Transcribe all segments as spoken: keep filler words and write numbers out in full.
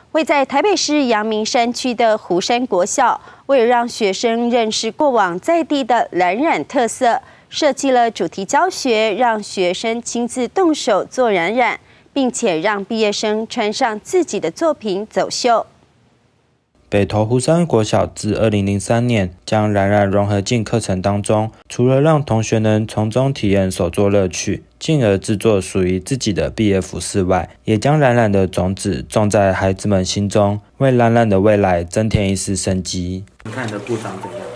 位在台北市阳明山区的湖山国小，为了让学生认识过往在地的蓝染特色，设计了主题教学，让学生亲自动手做染染，并且让毕业生穿上自己的作品走秀。 北投湖山国小自二零零三年将染染融合进课程当中，除了让同学能从中体验手作乐趣，进而制作属于自己的毕业服饰外，也将染染的种子种在孩子们心中，为染染的未来增添一丝生机。你看你的布长怎样？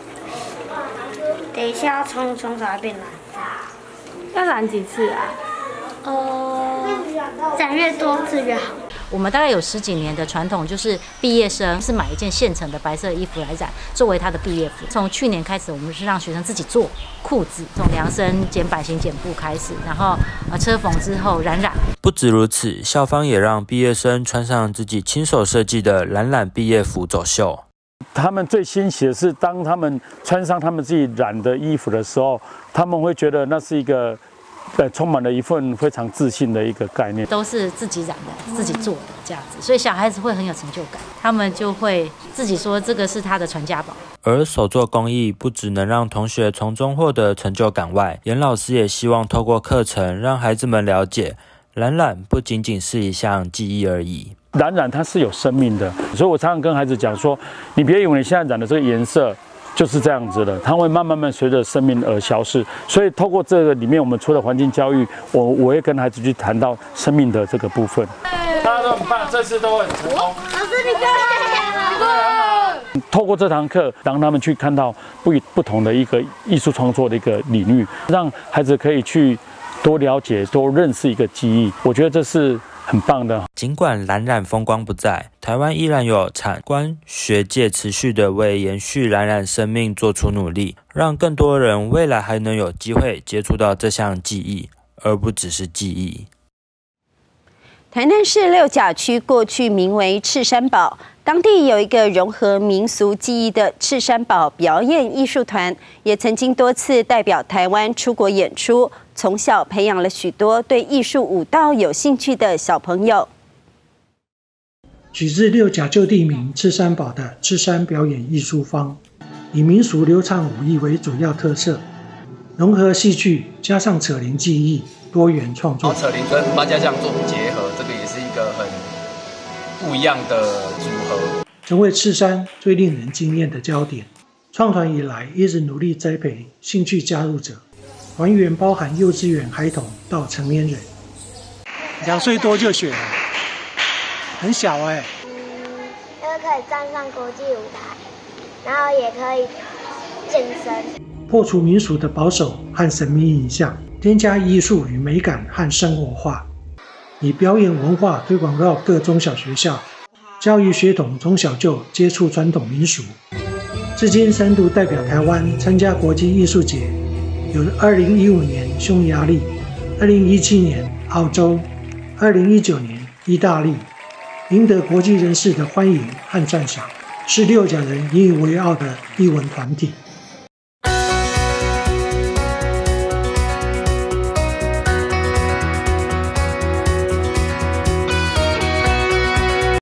等一下要冲冲才会变蓝。 要染几次啊？ 呃，染越多次越好。 我们大概有十几年的传统，就是毕业生是买一件现成的白色衣服来染，作为他的毕业服。从去年开始，我们是让学生自己做裤子，从量身剪版型剪布开始，然后呃车缝之后染染。 不止如此，校方也让毕业生穿上自己亲手设计的染染毕业服走秀。 他们最欣喜的是，当他们穿上他们自己染的衣服的时候，他们会觉得那是一个。呃，充满了一份非常自信的一个概念， 都是自己染的、自己做的这样子，所以小孩子会很有成就感，他们就会自己说这个是他的传家宝。 而手作工艺不只能让同学从中获得成就感外，严老师也希望透过课程让孩子们了解，染染不仅仅是一项技艺而已。 染染它是有生命的，所以我常常跟孩子讲说，你别以为你现在染的这个颜色就是这样子的，它会慢慢慢随着生命而消失。所以透过这个里面，我们除了环境教育，我我会跟孩子去谈到生命的这个部分。大家都很棒，这次都很成功。老师你看，透过这堂课，让他们去看到不不同的一个艺术创作的一个领域，让孩子可以去多了解、多认识一个技艺。我觉得这是很棒的。 尽管染染风光不再，台湾依然有产官学界持续的为延续染染生命做出努力，让更多人未来还能有机会接触到这项技艺，而不只是技艺。 台南市六甲区过去名为赤山堡，当地有一个融合民俗技艺的赤山堡表演艺术团，也曾经多次代表台湾出国演出，从小培养了许多对艺术舞蹈有兴趣的小朋友。 取自六甲旧地名赤山堡的赤山表演艺术坊，以民俗流畅舞艺为主要特色，融合戏剧加上扯铃技艺，多元创作。 扯铃跟八家将做结合，这个也是一个很不一样的组合， 成为赤山最令人惊艳的焦点。创团以来，一直努力栽培兴趣加入者，团员包含幼稚园孩童到成年人，两岁多就学了，很小哎、欸。 因为可以站上国际舞台，然后也可以健身， 破除民俗的保守和神秘印象，添加艺术与美感和生活化，以表演文化推广到各中小学校，教育学童从小就接触传统民俗。至今深度代表台湾参加国际艺术节，有二零一五年匈牙利，二零一七年澳洲，二零一九年意大利，赢得国际人士的欢迎和赞赏，是六甲人引以为傲的艺文团体。